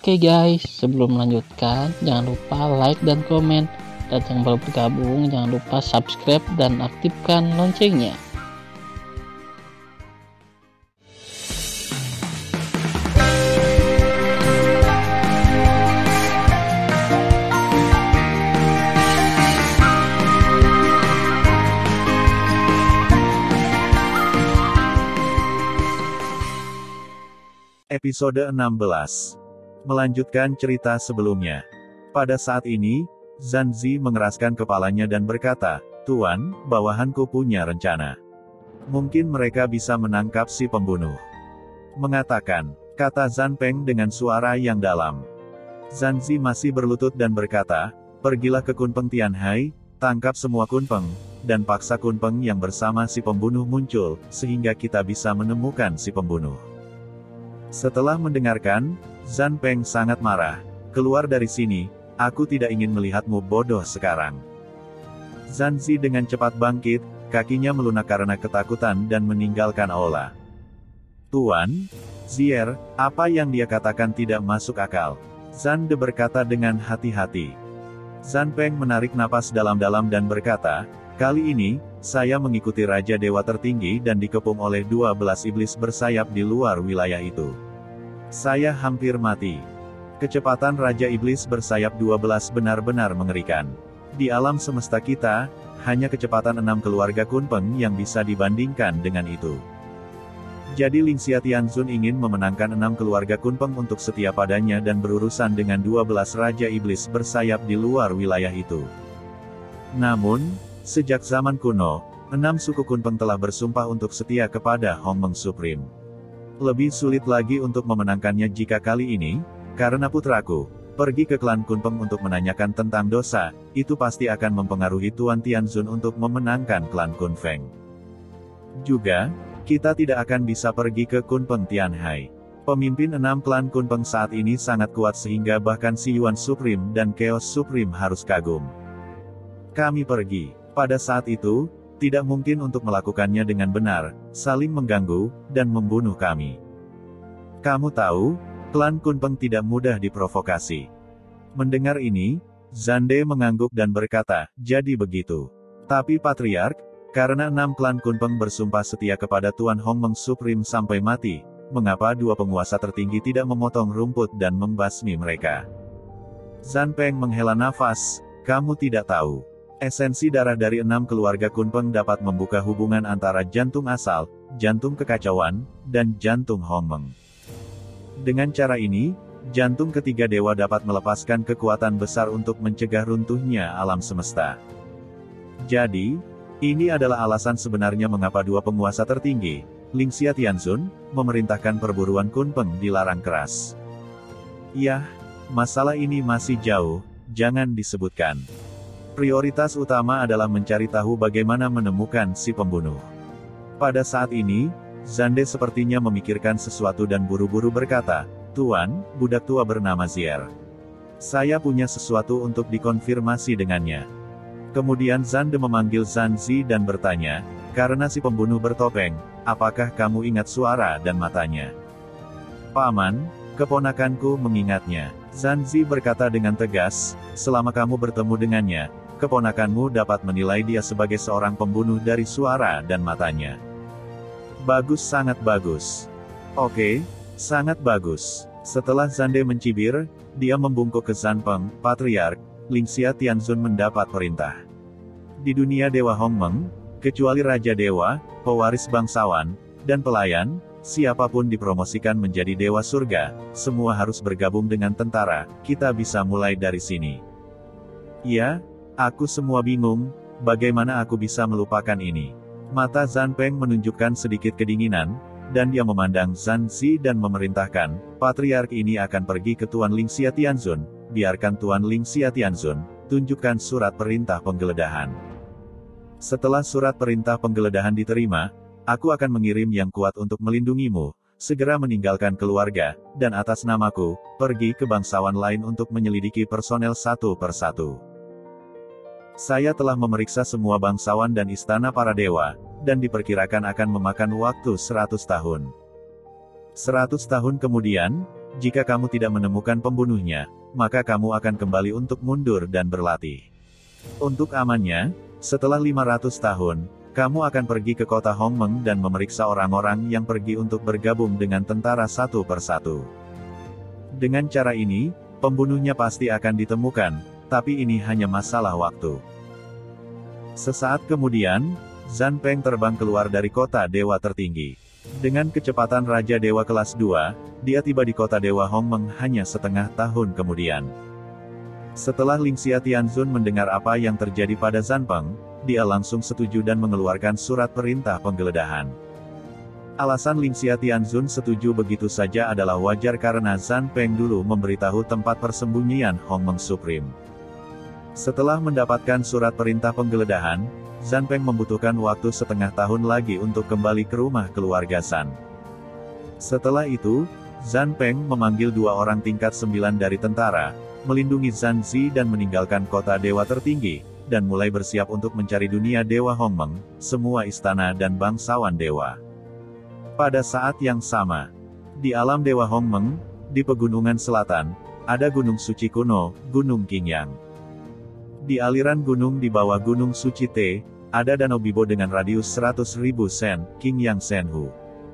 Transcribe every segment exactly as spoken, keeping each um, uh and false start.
Oke guys, sebelum melanjutkan, jangan lupa like dan komen. Dan yang baru bergabung, jangan lupa subscribe dan aktifkan loncengnya. Episode enam belas. Melanjutkan cerita sebelumnya. Pada saat ini, Zanzi mengeraskan kepalanya dan berkata, "Tuan, bawahanku punya rencana. Mungkin mereka bisa menangkap si pembunuh." Mengatakan, kata Zanpeng dengan suara yang dalam. Zanzi masih berlutut dan berkata, "Pergilah ke Kunpeng Tianhai, tangkap semua Kunpeng, dan paksa Kunpeng yang bersama si pembunuh muncul, sehingga kita bisa menemukan si pembunuh." Setelah mendengarkan, Zanpeng sangat marah. "Keluar dari sini, aku tidak ingin melihatmu bodoh sekarang." Zanzi dengan cepat bangkit, kakinya melunak karena ketakutan dan meninggalkan aula. "Tuan, Zier, apa yang dia katakan tidak masuk akal," Zande berkata dengan hati-hati. Zanpeng menarik napas dalam-dalam dan berkata, "Kali ini, saya mengikuti Raja Dewa tertinggi dan dikepung oleh dua belas iblis bersayap di luar wilayah itu. Saya hampir mati. Kecepatan Raja Iblis bersayap dua belas benar-benar mengerikan. Di alam semesta kita, hanya kecepatan enam keluarga Kunpeng yang bisa dibandingkan dengan itu. Jadi Lingxia Tianzun ingin memenangkan enam keluarga Kunpeng untuk setia padanya dan berurusan dengan dua belas Raja Iblis bersayap di luar wilayah itu. Namun, sejak zaman kuno, enam suku Kunpeng telah bersumpah untuk setia kepada Hongmeng Supreme. Lebih sulit lagi untuk memenangkannya jika kali ini, karena putraku, pergi ke klan Kunpeng untuk menanyakan tentang dosa, itu pasti akan mempengaruhi Tuan Tianzun untuk memenangkan klan Kunfeng. Juga, kita tidak akan bisa pergi ke Kunpeng Tianhai. Pemimpin enam klan Kunpeng saat ini sangat kuat sehingga bahkan si Yuan Supreme dan Chaos Supreme harus kagum. Kami pergi. Pada saat itu, tidak mungkin untuk melakukannya dengan benar, saling mengganggu, dan membunuh kami. Kamu tahu, klan Kunpeng tidak mudah diprovokasi." Mendengar ini, Zande mengangguk dan berkata, "Jadi begitu. Tapi Patriark, karena enam klan Kunpeng bersumpah setia kepada Tuan Hongmeng Supreme sampai mati, mengapa dua penguasa tertinggi tidak memotong rumput dan membasmi mereka?" Zanpeng menghela nafas, "Kamu tidak tahu. Esensi darah dari enam keluarga Kunpeng dapat membuka hubungan antara jantung asal, jantung kekacauan, dan jantung Hongmeng. Dengan cara ini, jantung ketiga dewa dapat melepaskan kekuatan besar untuk mencegah runtuhnya alam semesta. Jadi, ini adalah alasan sebenarnya mengapa dua penguasa tertinggi, Lingxia Tianzun, memerintahkan perburuan Kunpeng dilarang keras. Yah, masalah ini masih jauh, jangan disebutkan. Prioritas utama adalah mencari tahu bagaimana menemukan si pembunuh." Pada saat ini, Zande sepertinya memikirkan sesuatu dan buru-buru berkata, "Tuan, budak tua bernama Zier. Saya punya sesuatu untuk dikonfirmasi dengannya." Kemudian Zande memanggil Zanzi dan bertanya, "Karena si pembunuh bertopeng, apakah kamu ingat suara dan matanya?" "Paman, keponakanku mengingatnya," Zanzi berkata dengan tegas, "selama kamu bertemu dengannya, keponakanmu dapat menilai dia sebagai seorang pembunuh dari suara dan matanya." "Bagus, sangat bagus. Oke, sangat bagus." Setelah Zande mencibir, dia membungkuk ke Zanpeng, "Patriark, Lingxia Tianzun mendapat perintah. Di dunia Dewa Hongmeng, kecuali Raja Dewa, pewaris bangsawan, dan pelayan, siapapun dipromosikan menjadi Dewa Surga, semua harus bergabung dengan tentara, kita bisa mulai dari sini." "Ya, aku semua bingung, bagaimana aku bisa melupakan ini?" Mata Zanpeng menunjukkan sedikit kedinginan, dan dia memandang Zanzi dan memerintahkan, "Patriark ini akan pergi ke Tuan Lingxia Tianzun, biarkan Tuan Lingxia Tianzun, tunjukkan surat perintah penggeledahan. Setelah surat perintah penggeledahan diterima, aku akan mengirim yang kuat untuk melindungimu, segera meninggalkan keluarga, dan atas namaku, pergi ke bangsawan lain untuk menyelidiki personel satu persatu. Saya telah memeriksa semua bangsawan dan istana para dewa, dan diperkirakan akan memakan waktu seratus tahun. Seratus tahun kemudian, jika kamu tidak menemukan pembunuhnya, maka kamu akan kembali untuk mundur dan berlatih. Untuk amannya, setelah lima ratus tahun, kamu akan pergi ke kota Hongmeng dan memeriksa orang-orang yang pergi untuk bergabung dengan tentara satu persatu. Dengan cara ini, pembunuhnya pasti akan ditemukan, tapi ini hanya masalah waktu. Sesaat kemudian, Zhan Peng terbang keluar dari kota dewa tertinggi. Dengan kecepatan Raja Dewa kelas dua, dia tiba di kota Dewa Hongmeng hanya setengah tahun kemudian. Setelah Lingxia Tianzun mendengar apa yang terjadi pada Zhan Peng, dia langsung setuju dan mengeluarkan surat perintah penggeledahan. Alasan Lingxia Tianzun setuju begitu saja adalah wajar karena Zhan Peng dulu memberitahu tempat persembunyian Hongmeng Supreme. Setelah mendapatkan surat perintah penggeledahan, Zhan Peng membutuhkan waktu setengah tahun lagi untuk kembali ke rumah keluarga Zhan. Setelah itu, Zhan Peng memanggil dua orang tingkat sembilan dari tentara, melindungi Zhan Zi dan meninggalkan kota dewa tertinggi, dan mulai bersiap untuk mencari dunia Dewa Hongmeng, semua istana dan bangsawan dewa. Pada saat yang sama, di alam Dewa Hongmeng, di pegunungan selatan, ada gunung suci kuno, Gunung Qingyang. Di aliran gunung di bawah Gunung Suci Te, ada danau bibo dengan radius seratus ribu sen, Qingyang Senhu.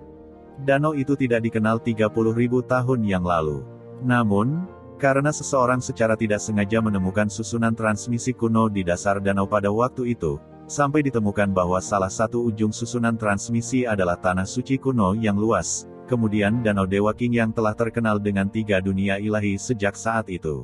Danau itu tidak dikenal tiga puluh ribu tahun yang lalu. Namun, karena seseorang secara tidak sengaja menemukan susunan transmisi kuno di dasar danau pada waktu itu, sampai ditemukan bahwa salah satu ujung susunan transmisi adalah tanah suci kuno yang luas. Kemudian Danau Dewa Qingyang telah terkenal dengan tiga dunia ilahi sejak saat itu.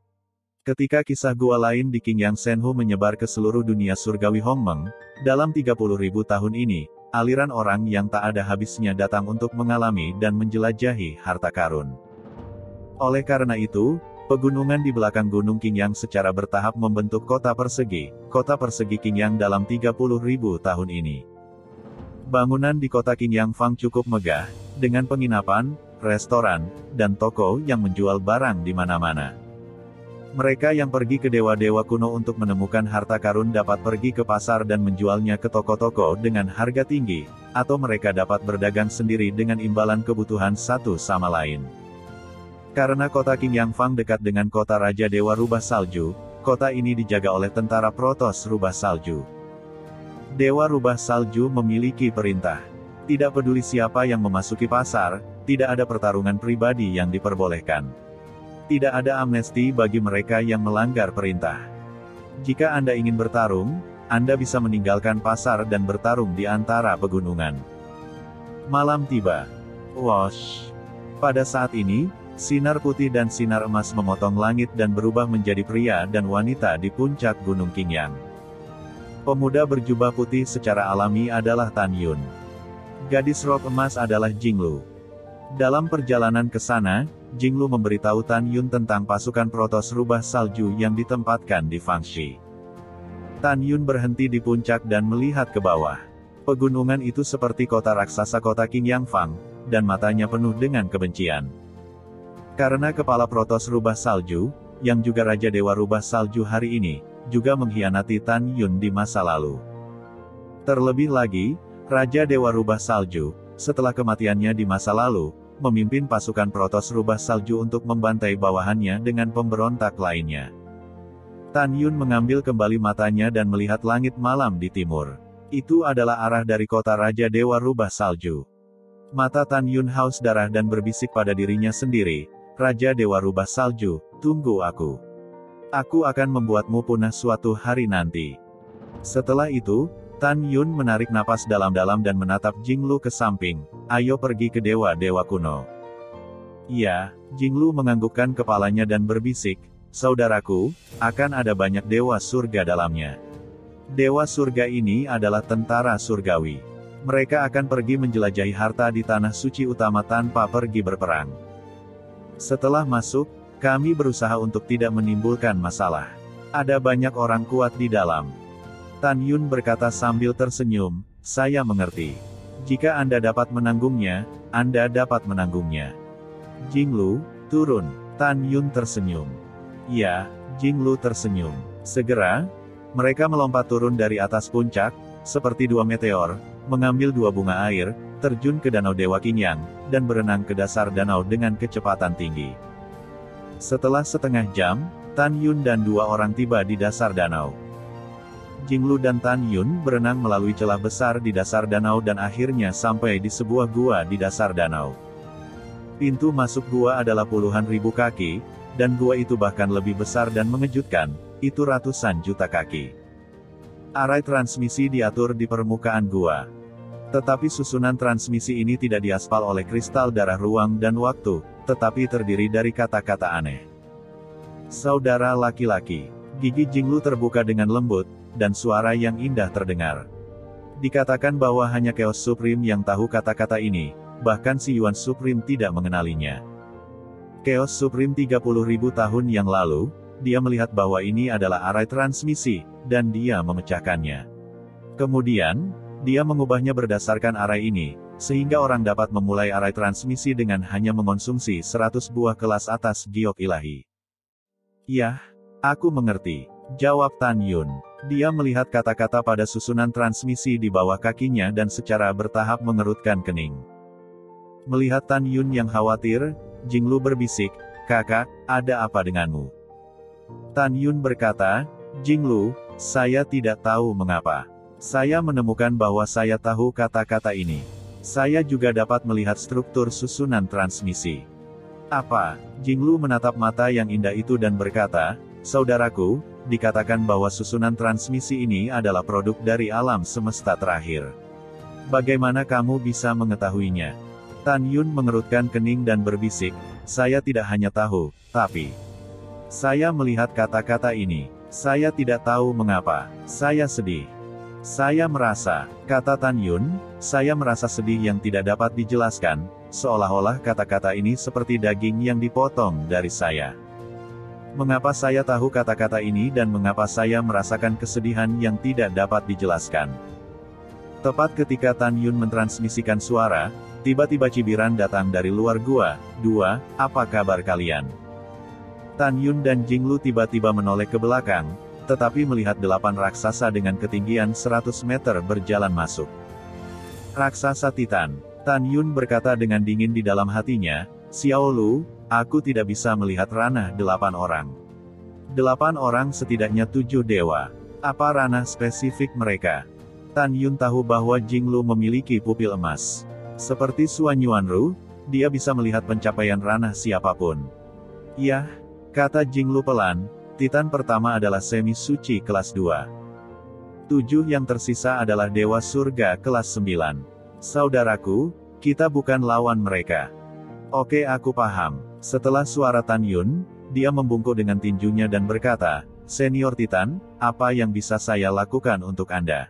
Ketika kisah gua lain di Qingyang Senhu menyebar ke seluruh dunia surgawi Hongmeng, dalam tiga puluh ribu tahun ini, aliran orang yang tak ada habisnya datang untuk mengalami dan menjelajahi harta karun. Oleh karena itu, pegunungan di belakang Gunung Qingyang secara bertahap membentuk kota persegi, kota persegi Qingyang dalam tiga puluh ribu tahun ini. Bangunan di kota Qingyang Fang cukup megah, dengan penginapan, restoran, dan toko yang menjual barang di mana-mana. Mereka yang pergi ke dewa-dewa kuno untuk menemukan harta karun dapat pergi ke pasar dan menjualnya ke toko-toko dengan harga tinggi, atau mereka dapat berdagang sendiri dengan imbalan kebutuhan satu sama lain. Karena kota Qingyang Fang dekat dengan kota Raja Dewa Rubah Salju, kota ini dijaga oleh tentara Protos Rubah Salju. Dewa Rubah Salju memiliki perintah. Tidak peduli siapa yang memasuki pasar, tidak ada pertarungan pribadi yang diperbolehkan. Tidak ada amnesti bagi mereka yang melanggar perintah. Jika Anda ingin bertarung, Anda bisa meninggalkan pasar dan bertarung di antara pegunungan. Malam tiba. Wosh! Pada saat ini, sinar putih dan sinar emas memotong langit dan berubah menjadi pria dan wanita di puncak Gunung Qingyang. Pemuda berjubah putih secara alami adalah Tan Yun. Gadis rok emas adalah Jinglu. Dalam perjalanan ke sana, Jinglu memberitahu Tan Yun tentang pasukan Protos Rubah Salju yang ditempatkan di Fangxi. Tan Yun berhenti di puncak dan melihat ke bawah. Pegunungan itu seperti kota raksasa kota Qingyang Fang, dan matanya penuh dengan kebencian. Karena kepala Protos Rubah Salju, yang juga Raja Dewa Rubah Salju hari ini, juga mengkhianati Tan Yun di masa lalu. Terlebih lagi, Raja Dewa Rubah Salju, setelah kematiannya di masa lalu, memimpin pasukan Protos Rubah Salju untuk membantai bawahannya dengan pemberontak lainnya. Tan Yun mengambil kembali matanya dan melihat langit malam di timur. Itu adalah arah dari kota Raja Dewa Rubah Salju. Mata Tan Yun haus darah dan berbisik pada dirinya sendiri, Raja Dewa Rubah Salju, tunggu aku. Aku akan membuatmu punah suatu hari nanti. Setelah itu, Tan Yun menarik napas dalam-dalam dan menatap Jinglu ke samping. Ayo pergi ke dewa-dewa kuno. Iya, Jinglu menganggukkan kepalanya dan berbisik, saudaraku, akan ada banyak dewa surga dalamnya. Dewa surga ini adalah tentara surgawi. Mereka akan pergi menjelajahi harta di tanah suci utama tanpa pergi berperang. Setelah masuk, kami berusaha untuk tidak menimbulkan masalah. Ada banyak orang kuat di dalam. Tan Yun berkata sambil tersenyum, saya mengerti. Jika Anda dapat menanggungnya, Anda dapat menanggungnya. Jinglu, turun. Tan Yun tersenyum. Ya, Jinglu tersenyum. Segera, mereka melompat turun dari atas puncak, seperti dua meteor, mengambil dua bunga air, terjun ke Danau Dewa Qinyang, dan berenang ke dasar danau dengan kecepatan tinggi. Setelah setengah jam, Tan Yun dan dua orang tiba di dasar danau. Jinglu dan Tan Yun berenang melalui celah besar di dasar danau dan akhirnya sampai di sebuah gua di dasar danau. Pintu masuk gua adalah puluhan ribu kaki, dan gua itu bahkan lebih besar dan mengejutkan, itu ratusan juta kaki. Arai transmisi diatur di permukaan gua. Tetapi susunan transmisi ini tidak diaspal oleh kristal darah ruang dan waktu, tetapi terdiri dari kata-kata aneh. Saudara laki-laki. Gigi Jinglu terbuka dengan lembut, dan suara yang indah terdengar. Dikatakan bahwa hanya Chaos Supreme yang tahu kata-kata ini, bahkan si Yuan Supreme tidak mengenalinya. Chaos Supreme tiga puluh ribu tahun yang lalu, dia melihat bahwa ini adalah arai transmisi, dan dia memecahkannya. Kemudian, dia mengubahnya berdasarkan arai ini, sehingga orang dapat memulai arai transmisi dengan hanya mengonsumsi seratus buah kelas atas giok ilahi. Yah, aku mengerti, jawab Tan Yun. Dia melihat kata-kata pada susunan transmisi di bawah kakinya dan secara bertahap mengerutkan kening. Melihat Tan Yun yang khawatir, Jinglu berbisik, "Kakak, ada apa denganmu?" Tan Yun berkata, "Jinglu, saya tidak tahu mengapa. Saya menemukan bahwa saya tahu kata-kata ini. Saya juga dapat melihat struktur susunan transmisi." "Apa?" Jinglu menatap mata yang indah itu dan berkata, "Saudaraku, dikatakan bahwa susunan transmisi ini adalah produk dari alam semesta terakhir. Bagaimana kamu bisa mengetahuinya?" Tan Yun mengerutkan kening dan berbisik, "Saya tidak hanya tahu, tapi saya melihat kata-kata ini. Saya tidak tahu mengapa. Saya sedih. Saya merasa," kata Tan Yun, "saya merasa sedih yang tidak dapat dijelaskan, seolah-olah kata-kata ini seperti daging yang dipotong dari saya. Mengapa saya tahu kata-kata ini dan mengapa saya merasakan kesedihan yang tidak dapat dijelaskan?" Tepat ketika Tan Yun mentransmisikan suara, tiba-tiba cibiran datang dari luar gua. "Dua, apa kabar kalian?" Tan Yun dan Jinglu tiba-tiba menoleh ke belakang, tetapi melihat delapan raksasa dengan ketinggian seratus meter berjalan masuk. "Raksasa Titan." Tan Yun berkata dengan dingin di dalam hatinya, "Xiao Lu, aku tidak bisa melihat ranah delapan orang. Delapan orang setidaknya tujuh dewa. Apa ranah spesifik mereka?" Tan Yun tahu bahwa Jinglu memiliki pupil emas. Seperti Suan Yuanru, dia bisa melihat pencapaian ranah siapapun. "Yah," kata Jinglu pelan, "Titan pertama adalah semi suci kelas dua. Tujuh yang tersisa adalah dewa surga kelas sembilan. Saudaraku, kita bukan lawan mereka." "Oke, aku paham." Setelah suara Tan Yun, dia membungkuk dengan tinjunya dan berkata, "Senior Titan, apa yang bisa saya lakukan untuk Anda?"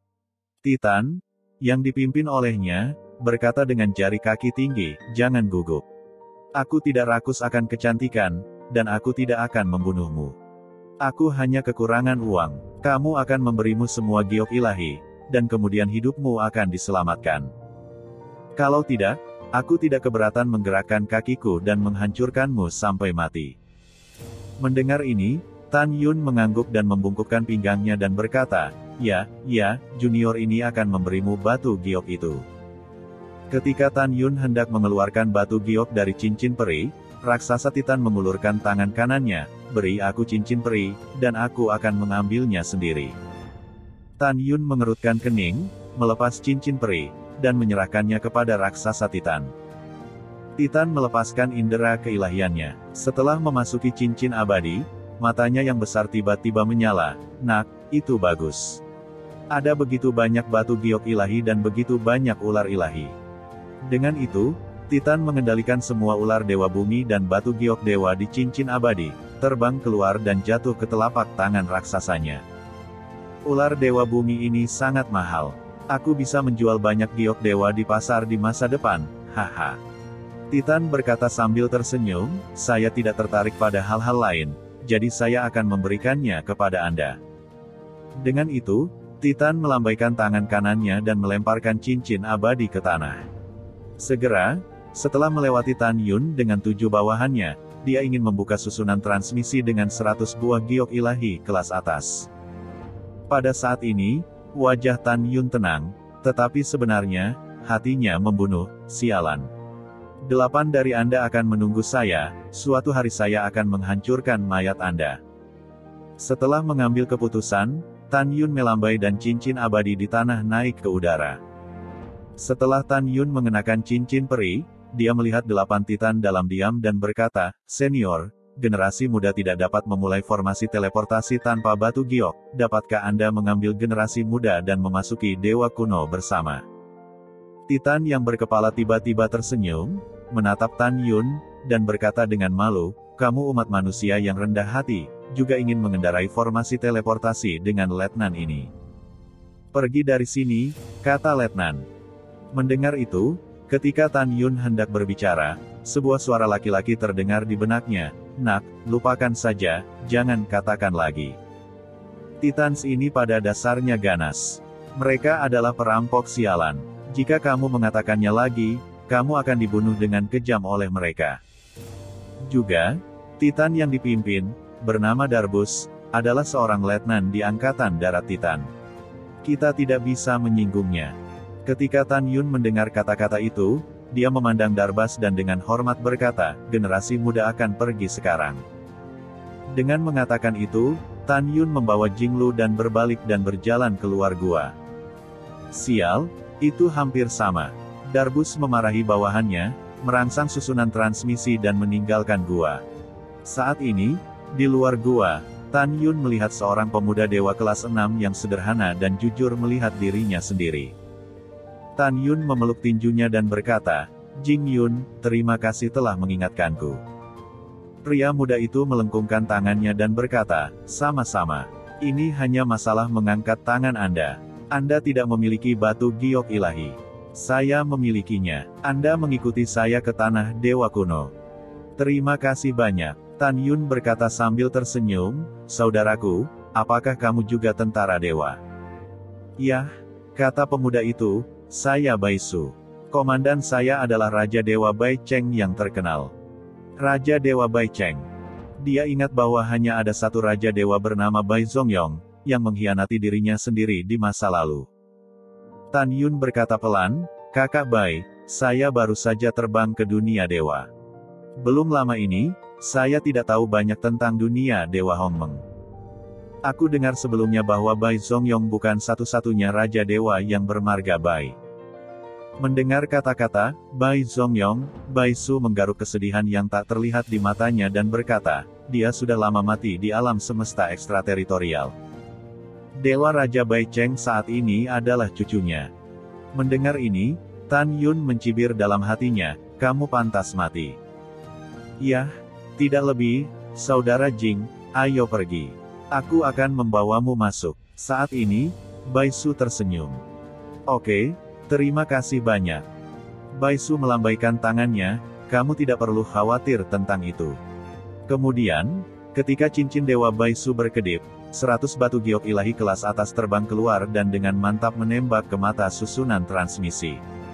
Titan, yang dipimpin olehnya, berkata dengan jari kaki tinggi, "Jangan gugup. Aku tidak rakus akan kecantikan, dan aku tidak akan membunuhmu. Aku hanya kekurangan uang. Kamu akan memberimu semua giok ilahi, dan kemudian hidupmu akan diselamatkan. Kalau tidak, aku tidak keberatan menggerakkan kakiku dan menghancurkanmu sampai mati." Mendengar ini, Tan Yun mengangguk dan membungkukkan pinggangnya dan berkata, "Ya, ya, junior ini akan memberimu batu giok itu." Ketika Tan Yun hendak mengeluarkan batu giok dari cincin peri, raksasa Titan mengulurkan tangan kanannya, "Beri aku cincin peri, dan aku akan mengambilnya sendiri." Tan Yun mengerutkan kening, melepas cincin peri, dan menyerahkannya kepada raksasa Titan. Titan melepaskan indera keilahiannya. Setelah memasuki cincin abadi, matanya yang besar tiba-tiba menyala. "Nak, itu bagus. Ada begitu banyak batu giok ilahi dan begitu banyak ular ilahi." Dengan itu, Titan mengendalikan semua ular dewa bumi dan batu giok dewa di cincin abadi, terbang keluar dan jatuh ke telapak tangan raksasanya. "Ular dewa bumi ini sangat mahal. Aku bisa menjual banyak giok dewa di pasar di masa depan, haha." Titan berkata sambil tersenyum, "Saya tidak tertarik pada hal-hal lain, jadi saya akan memberikannya kepada Anda." Dengan itu, Titan melambaikan tangan kanannya dan melemparkan cincin abadi ke tanah. Segera, setelah melewati Tan Yun dengan tujuh bawahannya, dia ingin membuka susunan transmisi dengan seratus buah giok ilahi kelas atas. Pada saat ini, wajah Tan Yun tenang, tetapi sebenarnya, hatinya membunuh, sialan. Delapan dari Anda akan menunggu saya, suatu hari saya akan menghancurkan mayat Anda. Setelah mengambil keputusan, Tan Yun melambai dan cincin abadi di tanah naik ke udara. Setelah Tan Yun mengenakan cincin peri, dia melihat delapan titan dalam diam dan berkata, "Senior, generasi muda tidak dapat memulai formasi teleportasi tanpa batu giok. Dapatkah Anda mengambil generasi muda dan memasuki dewa kuno bersama?" Titan yang berkepala tiba-tiba tersenyum, menatap Tan Yun, dan berkata dengan malu, "Kamu umat manusia yang rendah hati, juga ingin mengendarai formasi teleportasi dengan letnan ini. Pergi dari sini," kata letnan. Mendengar itu, ketika Tan Yun hendak berbicara, sebuah suara laki-laki terdengar di benaknya, "Nak, lupakan saja, jangan katakan lagi." Titans ini pada dasarnya ganas. Mereka adalah perampok sialan. Jika kamu mengatakannya lagi, kamu akan dibunuh dengan kejam oleh mereka. Juga, Titan yang dipimpin, bernama Darbus, adalah seorang letnan di Angkatan Darat Titan. Kita tidak bisa menyinggungnya. Ketika Tan Yun mendengar kata-kata itu, dia memandang Darbus dan dengan hormat berkata, "Generasi muda akan pergi sekarang." Dengan mengatakan itu, Tan Yun membawa Jinglu dan berbalik dan berjalan keluar gua. Sial, itu hampir sama. Darbus memarahi bawahannya, merangsang susunan transmisi dan meninggalkan gua. Saat ini, di luar gua, Tan Yun melihat seorang pemuda dewa kelas enam yang sederhana dan jujur melihat dirinya sendiri. Tan Yun memeluk tinjunya dan berkata, "Jing Yun, terima kasih telah mengingatkanku." Pria muda itu melengkungkan tangannya dan berkata, "Sama-sama. Ini hanya masalah mengangkat tangan Anda. Anda tidak memiliki batu giok ilahi. Saya memilikinya. Anda mengikuti saya ke tanah dewa kuno." "Terima kasih banyak," Tan Yun berkata sambil tersenyum, "Saudaraku, apakah kamu juga tentara dewa?" "Yah," kata pemuda itu, "saya Bai Su. Komandan saya adalah Raja Dewa Bai Cheng yang terkenal." Raja Dewa Bai Cheng. Dia ingat bahwa hanya ada satu Raja Dewa bernama Bai Zongyong, yang mengkhianati dirinya sendiri di masa lalu. Tan Yun berkata pelan, "Kakak Bai, saya baru saja terbang ke dunia dewa. Belum lama ini, saya tidak tahu banyak tentang dunia dewa Hongmeng. Aku dengar sebelumnya bahwa Bai Zongyong bukan satu-satunya Raja Dewa yang bermarga Bai." Mendengar kata-kata Bai Zongyong, Bai Su menggaruk kesedihan yang tak terlihat di matanya dan berkata, "Dia sudah lama mati di alam semesta ekstrateritorial. Dewa Raja Bai Cheng saat ini adalah cucunya." Mendengar ini, Tan Yun mencibir dalam hatinya, "Kamu pantas mati." "Yah, tidak lebih, Saudara Jing, ayo pergi. Aku akan membawamu masuk." Saat ini, Bai Su tersenyum. "Oke, terima kasih banyak." Bai Su melambaikan tangannya, "Kamu tidak perlu khawatir tentang itu." Kemudian, ketika cincin Dewa Bai Su berkedip, seratus batu giok ilahi kelas atas terbang keluar dan dengan mantap menembak ke mata susunan transmisi.